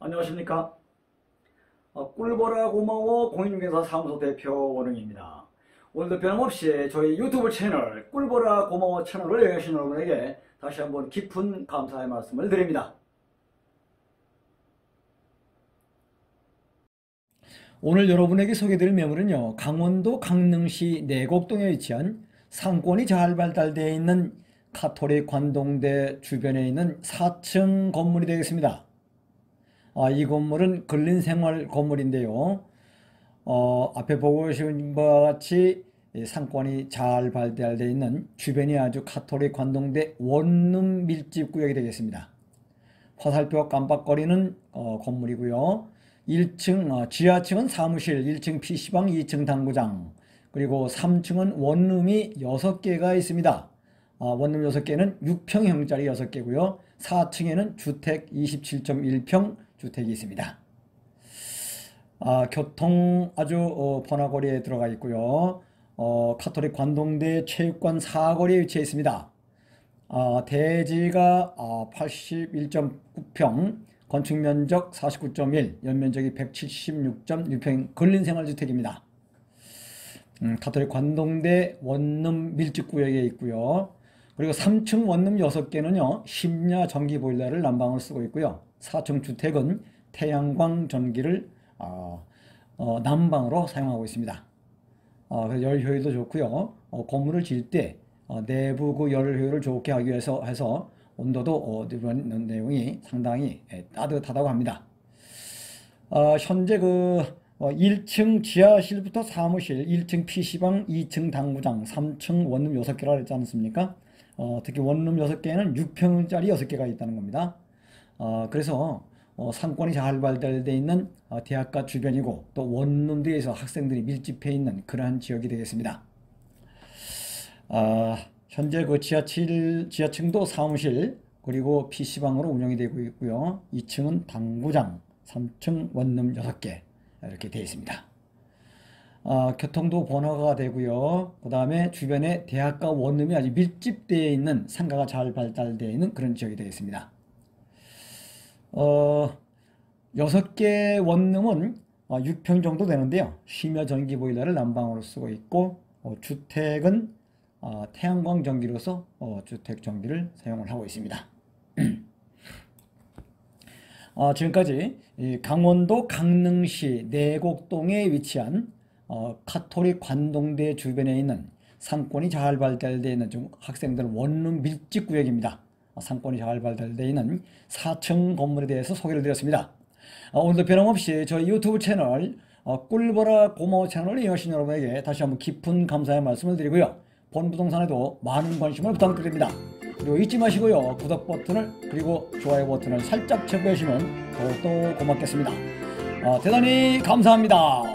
안녕하십니까. 꿀보라 고마워 공인중개사 사무소 대표 원흥입니다. 오늘도 변함없이 저희 유튜브 채널 꿀보라 고마워 채널을 여행하신 여러분에게 다시 한번 깊은 감사의 말씀을 드립니다. 오늘 여러분에게 소개드릴 매물은요, 강원도 강릉시 내곡동에 위치한 상권이 잘 발달되어 있는 카톨릭 관동대 주변에 있는 4층 건물이 되겠습니다. 이 건물은 근린생활 건물인데요. 앞에 보고 계신 바와 같이 상권이 잘 발달되어 있는 주변이 아주 카톨릭 관동대 원룸 밀집 구역이 되겠습니다. 화살표 깜빡거리는 건물이고요. 1층 지하층은 사무실, 1층 PC방, 2층 당구장, 그리고 3층은 원룸이 6개가 있습니다. 원룸 6개는 6평형짜리 6개고요. 4층에는 주택 27.1평 주택이 있습니다. 교통 아주 번화거리에 들어가 있고요. 카톨릭 관동대 체육관 사거리에 위치해 있습니다. 대지가 81.9평, 건축면적 49.1, 연면적이 176.6평 근린생활주택입니다. 카톨릭 관동대 원룸 밀집구역에 있고요. 그리고 3층 원룸 6개는요 심야 전기 보일러를 난방을 쓰고 있고요. 4층 주택은 태양광 전기를 난방으로 사용하고 있습니다. 그래서 열 효율도 좋고요. 건물을 지을 때 내부 그 열 효율을 좋게 하기 위해서 온도도 이런 내용이 상당히 따뜻하다고 합니다. 현재 1층 지하실부터 사무실, 1층 PC방, 2층 당구장, 3층 원룸 6개라고 했지 않습니까? 특히 원룸 6개는 6평짜리 6개가 있다는 겁니다. 그래서 상권이 잘 발달되어 있는 대학가 주변이고 또 원룸들에서 학생들이 밀집해 있는 그러한 지역이 되겠습니다. 현재 지하층도 사무실 그리고 PC방으로 운영이 되고 있고요. 2층은 당구장, 3층 원룸 6개 이렇게 되어 있습니다. 교통도 번화가 되고요. 그 다음에 주변에 대학가 원룸이 아주 밀집되어 있는 상가가 잘 발달되어 있는 그런 지역이 되겠습니다. 6개 원룸은 6평 정도 되는데요. 심야 전기 보일러를 난방으로 쓰고 있고 주택은 태양광 전기로서 주택 전기를 사용을 하고 있습니다. 지금까지 강원도 강릉시 내곡동에 위치한 카톨릭 관동대 주변에 있는 상권이 잘 발달되어 있는 학생들 원룸 밀집 구역입니다. 상권이 잘 발달되어 있는 4층 건물에 대해서 소개를 드렸습니다. 오늘도 변함없이 저희 유튜브 채널 꿀보라 고마워 채널을 이용하신 여러분에게 다시 한번 깊은 감사의 말씀을 드리고요. 본 부동산에도 많은 관심을 부탁드립니다. 그리고 잊지 마시고요. 구독 버튼을 그리고 좋아요 버튼을 살짝 체크해 주시면 더욱더 고맙겠습니다. 대단히 감사합니다.